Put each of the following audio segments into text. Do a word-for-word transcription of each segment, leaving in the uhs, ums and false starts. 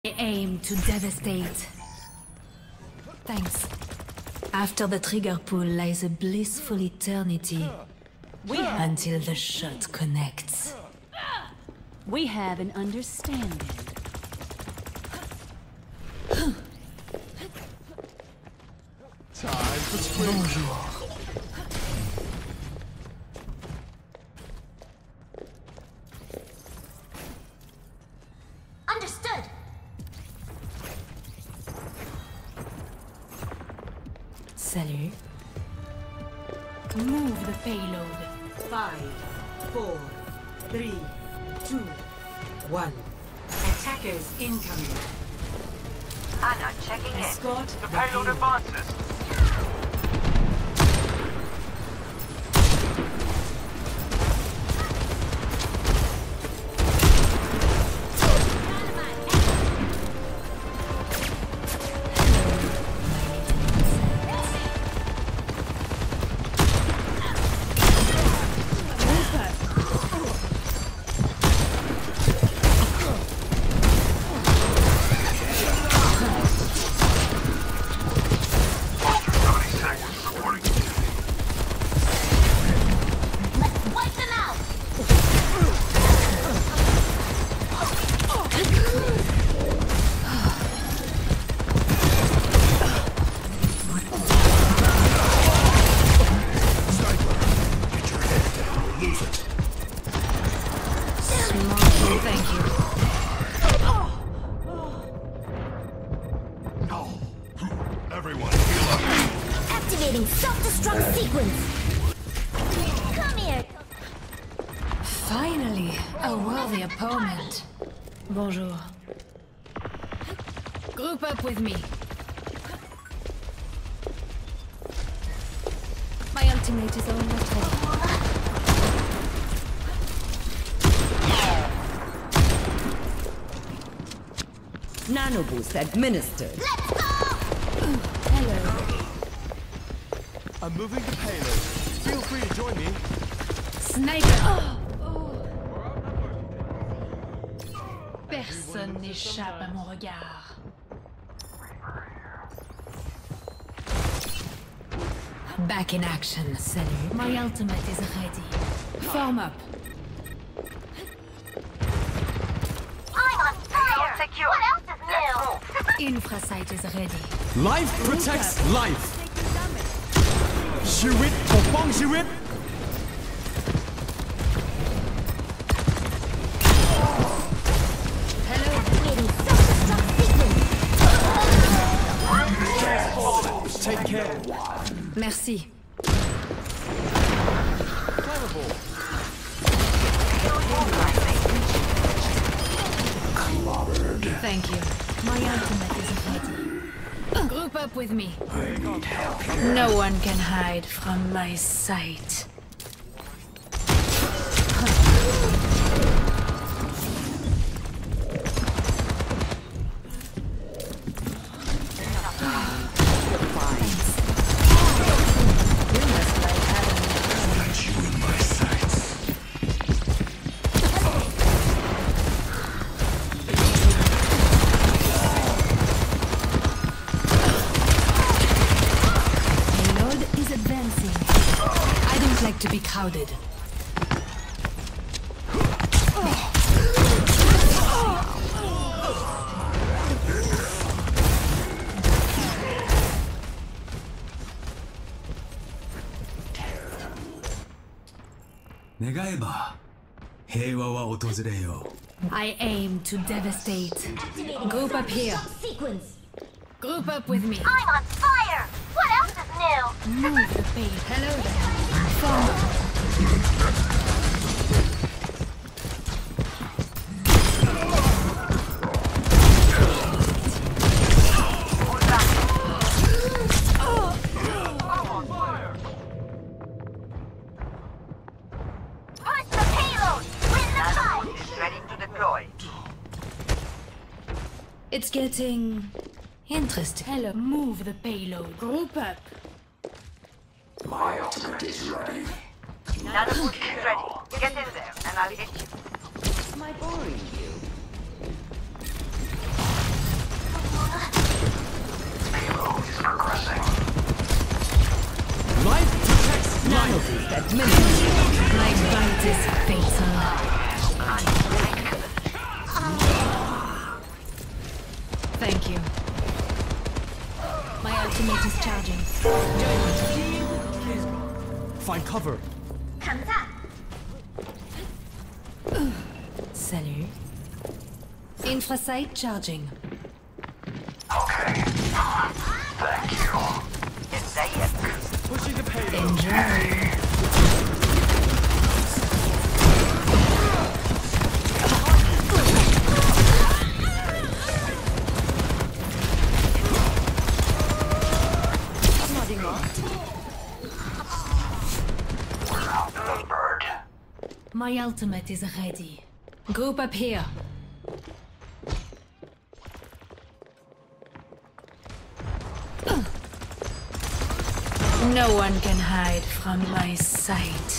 I aim to devastate. Thanks. After the trigger pull lies a blissful eternity. We have, until the shot connects. we have an understanding. Time for spring. Bonjour. Understood. Salut. Move the payload. Five, four, three, two, one. Attackers incoming. Anna checking in. Escort The payload advances. Activating self-destruct sequence. Come here. Finally, a worthy opponent. Bonjour. Group up with me. My ultimate is almost ready. Nano boost administered. Let's go! Hello. I'm moving the payload. Feel free to join me. Sniper! Personne n'échappe à mon regard. Back in action, salut. My ultimate is ready. Form up. I'm on fire! Secure. What else is new? Infrasight is ready. Life protects life. Shiwit pokpong Shiwit. Hello. Activating self-destruct sequence. Take care. Merci. Flammable. Thank you. My ultimate is ready. Group up with me. No one can hide from my sight. To be crowded. I aim to devastate. Activating Group up here. self-destruct sequence. Group up with me. I'm on fire! What else is new? Move the bait. Hello there. Form up. Push the payload! Win the fight! Is ready to deploy. It's getting interesting. Hello, move the payload. Group up. Nano boost is ready. Get in there, and I'll hit you. Am I boring you? Thank you. My ultimate is charging. Find cover. 감사. Salut. Infrasight charging. Okay. Thank you. ازيك? Pushing the payload. Enjoy. The bird. My ultimate is ready. Group up here. No one can hide from my sight.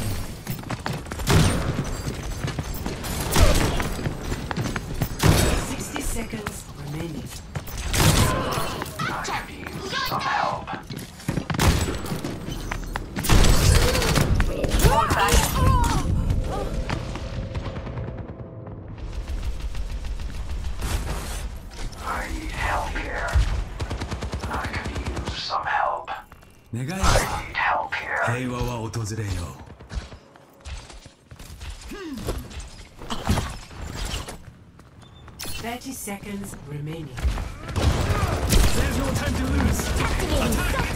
Sixty seconds remaining. I could use some help. Fall back. I need help here. I could use some help. 願い I need help here. 平和は訪れよう。 Thirty seconds remaining. There's no time to lose.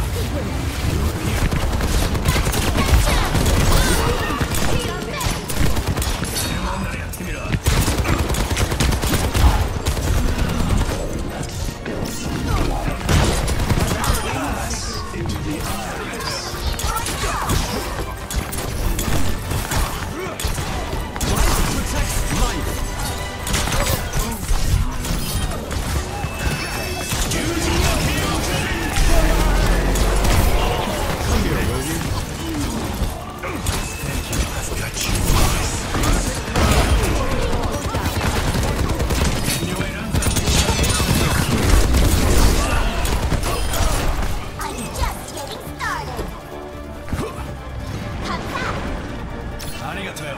I'm just getting started. 감사. ありがとうよ。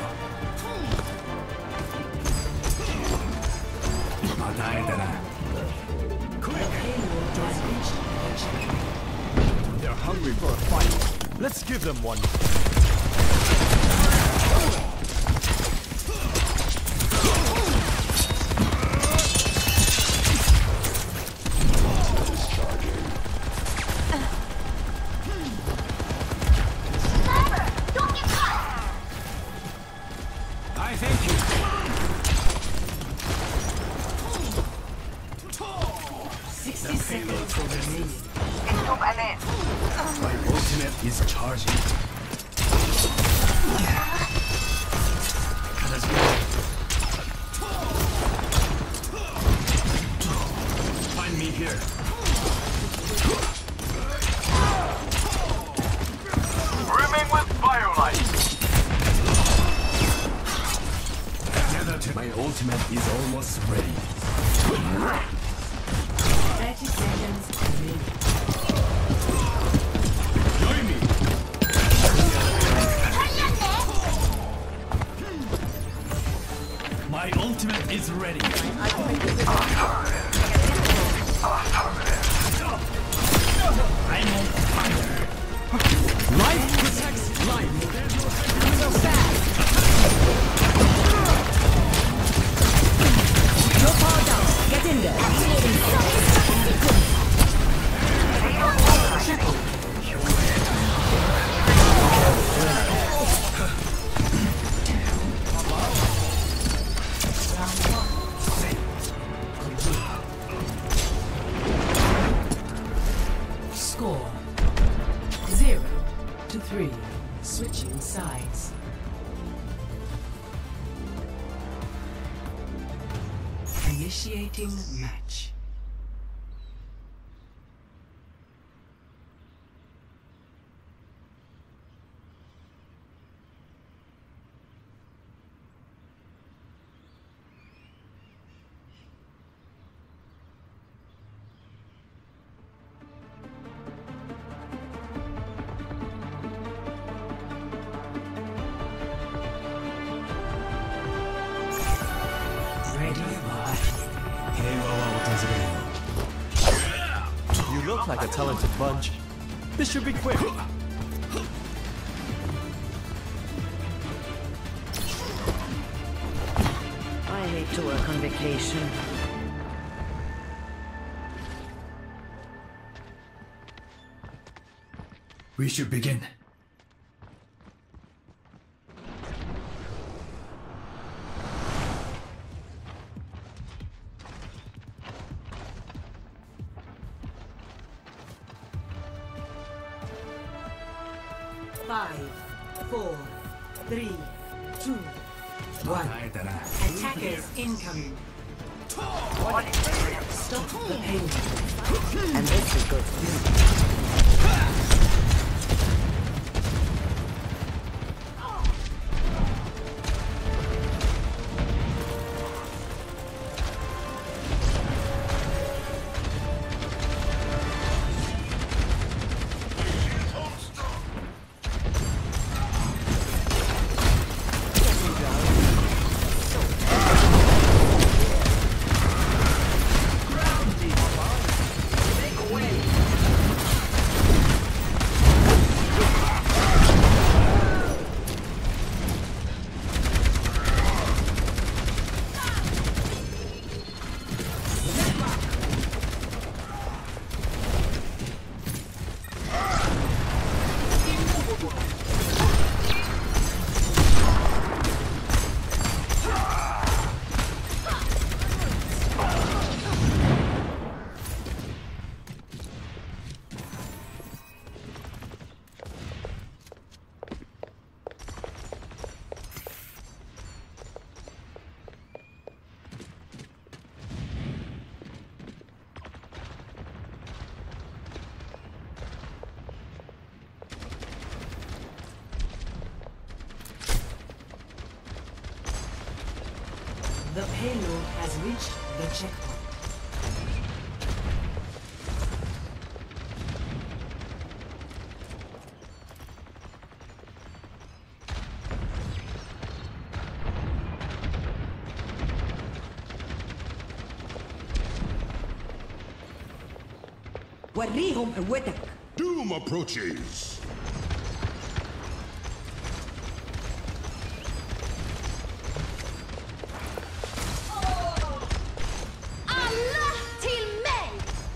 また会えたな。They're hungry for a fight. Let's give them one. Sniper, don't get caught. I thank you. Sixty seconds remaining. انتم امان. My ultimate is charging. Find me here. Brimming with firelight. My ultimate is almost ready. Thirty seconds remaining. Join me. My ultimate is ready. I'm on fire. Life protects life. So fast. No power down. Get in there. Score zero to three. Switching sides. Initiating match. Ready? 平和は訪れ look like a talented bunch. This should be quick. I hate to work on vacation. We should begin. Five, four, three, two, one. Attackers incoming. Stop the pain. And this is good for you. The payload has reached the checkpoint. وريهم قوتك. Doom approaches. Allah till mig!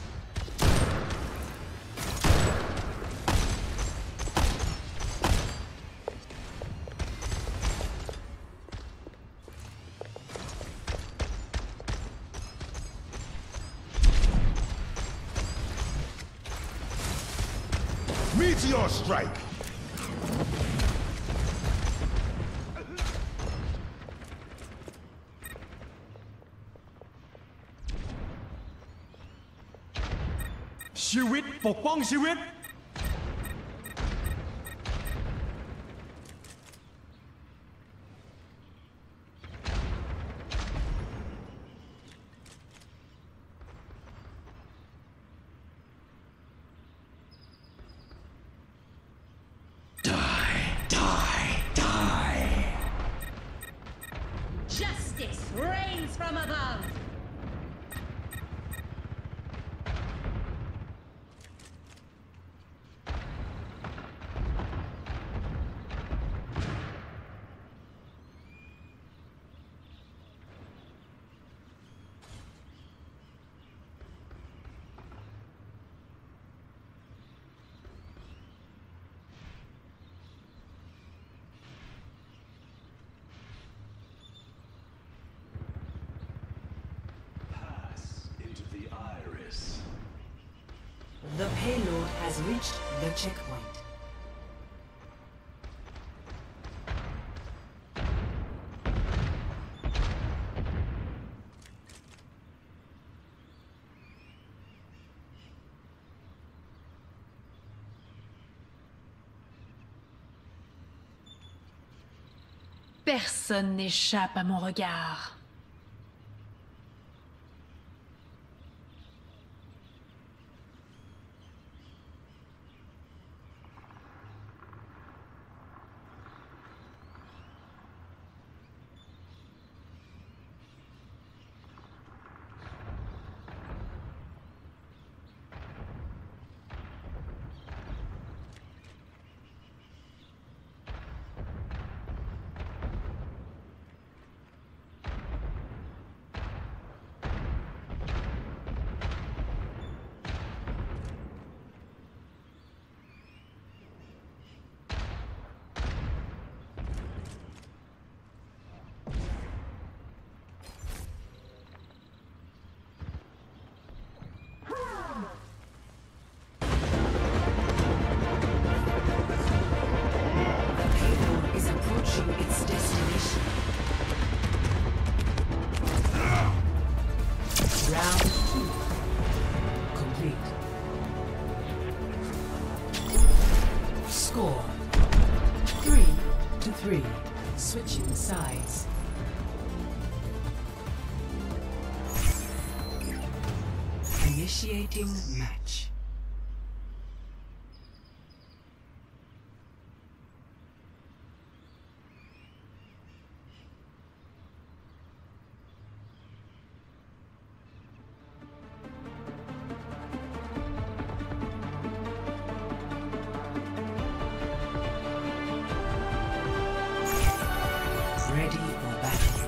Meteor strike. Shiwit, ปกป้องชีวิต Justice reigns from above. Into the iris. The payload has reached the checkpoint. Personne n'échappe à mon regard. sides. Initiating match. Ready for battle.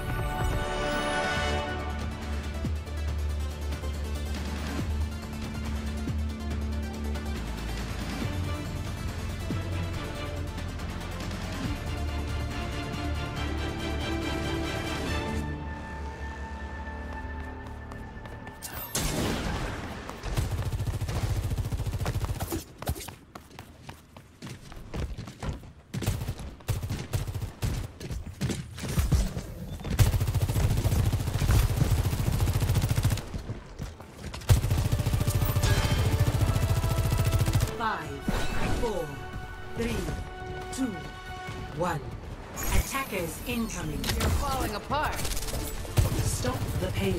Five, four, three, two, one. Attackers incoming. You're falling apart. Stop the payload.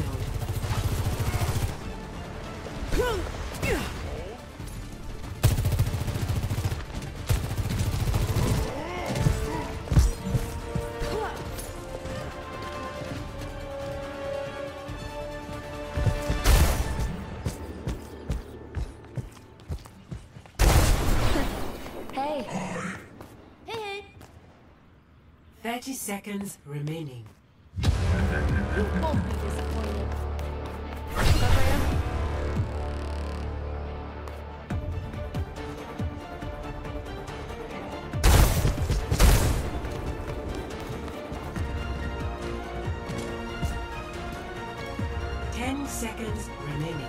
Hey. Hey. thirty seconds remaining. You won't be disappointed. Gabriel? Ten seconds remaining.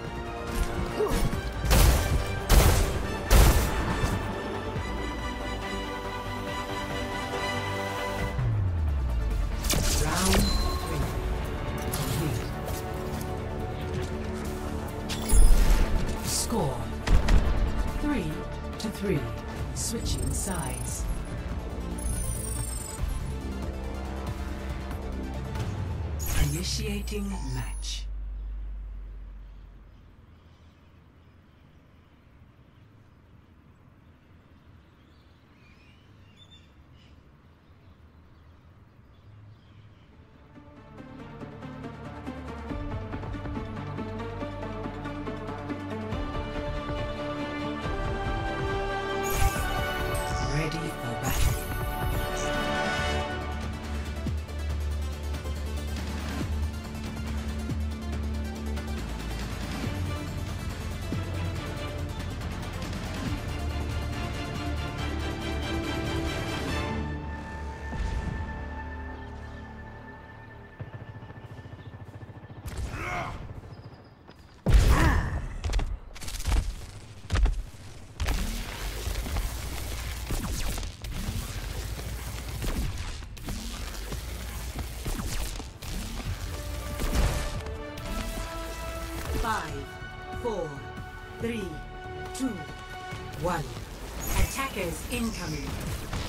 Round three. Complete. Score. Three to three. Switching sides. Initiating match. Ready for battle. Five, four, three, two, one. Attackers incoming.